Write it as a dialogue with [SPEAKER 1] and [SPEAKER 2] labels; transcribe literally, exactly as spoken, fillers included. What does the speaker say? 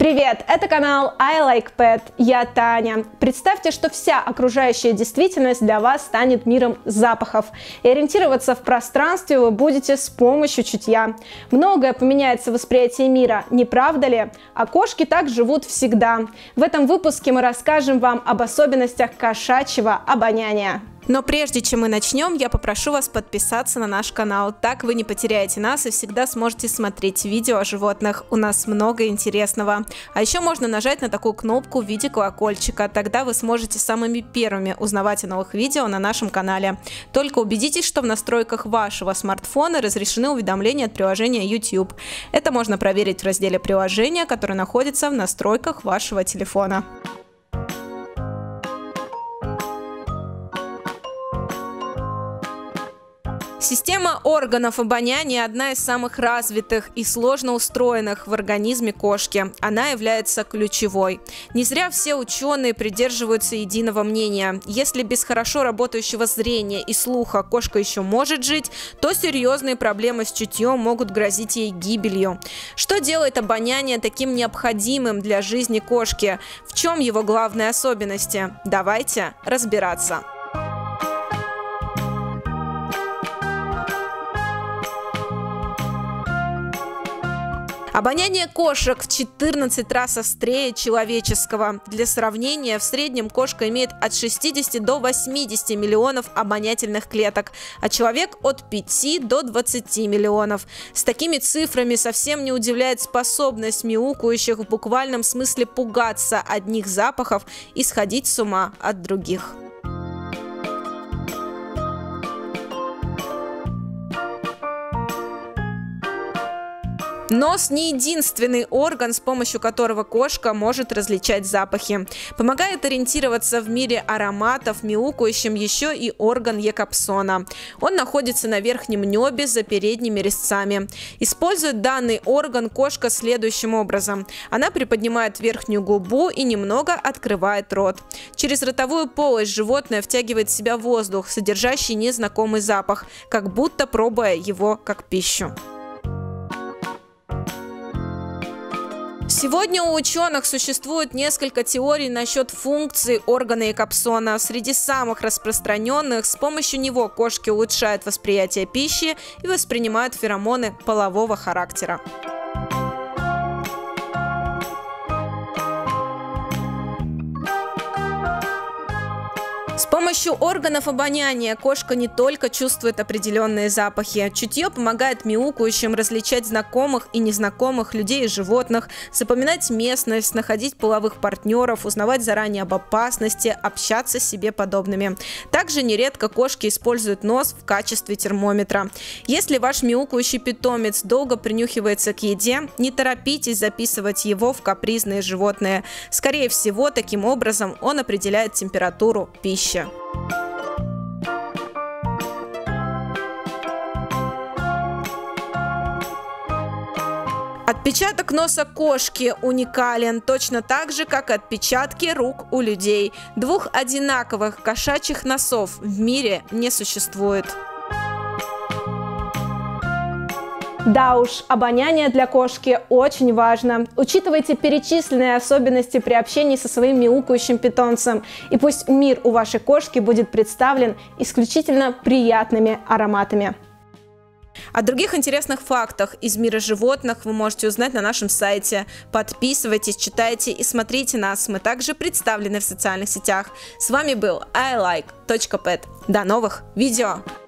[SPEAKER 1] Привет, это канал I Like Pet, я Таня. Представьте, что вся окружающая действительность для вас станет миром запахов. И ориентироваться в пространстве вы будете с помощью чутья. Многое поменяется в восприятии мира, не правда ли? А кошки так живут всегда. В этом выпуске мы расскажем вам об особенностях кошачьего обоняния. Но прежде чем мы начнем, я попрошу вас подписаться на наш канал. Так вы не потеряете нас и всегда сможете смотреть видео о животных. У нас много интересного. А еще можно нажать на такую кнопку в виде колокольчика. Тогда вы сможете самыми первыми узнавать о новых видео на нашем канале. Только убедитесь, что в настройках вашего смартфона разрешены уведомления от приложения YouTube. Это можно проверить в разделе приложения, которое находится в настройках вашего телефона. Система органов обоняния – одна из самых развитых и сложно устроенных в организме кошки. Она является ключевой. Не зря все ученые придерживаются единого мнения. Если без хорошо работающего зрения и слуха кошка еще может жить, то серьезные проблемы с чутьем могут грозить ей гибелью. Что делает обоняние таким необходимым для жизни кошки? В чем его главные особенности? Давайте разбираться. Обоняние кошек в четырнадцать раз острее человеческого. Для сравнения, в среднем кошка имеет от шестидесяти до восьмидесяти миллионов обонятельных клеток, а человек от пяти до двадцати миллионов. С такими цифрами совсем не удивляет способность мяукающих в буквальном смысле пугаться одних запахов и сходить с ума от других. Нос не единственный орган, с помощью которого кошка может различать запахи. Помогает ориентироваться в мире ароматов мяукающим еще и орган Якобсона. Он находится на верхнем небе за передними резцами. Использует данный орган кошка следующим образом. Она приподнимает верхнюю губу и немного открывает рот. Через ротовую полость животное втягивает в себя воздух, содержащий незнакомый запах, как будто пробуя его как пищу. Сегодня у ученых существует несколько теорий насчет функций органа Якобсона. Среди самых распространенных, с помощью него кошки улучшают восприятие пищи и воспринимают феромоны полового характера. С помощью органов обоняния кошка не только чувствует определенные запахи. Чутье помогает мяукающим различать знакомых и незнакомых людей и животных, запоминать местность, находить половых партнеров, узнавать заранее об опасности, общаться с себе подобными. Также нередко кошки используют нос в качестве термометра. Если ваш мяукающий питомец долго принюхивается к еде, не торопитесь записывать его в капризные животные. Скорее всего, таким образом он определяет температуру пищи. Отпечаток носа кошки уникален, точно так же, как отпечатки рук у людей. Двух одинаковых кошачьих носов в мире не существует. Да уж, обоняние для кошки очень важно. Учитывайте перечисленные особенности при общении со своим мяукающим питомцем. И пусть мир у вашей кошки будет представлен исключительно приятными ароматами. О других интересных фактах из мира животных вы можете узнать на нашем сайте. Подписывайтесь, читайте и смотрите нас. Мы также представлены в социальных сетях. С вами был I Like точка Pet. До новых видео!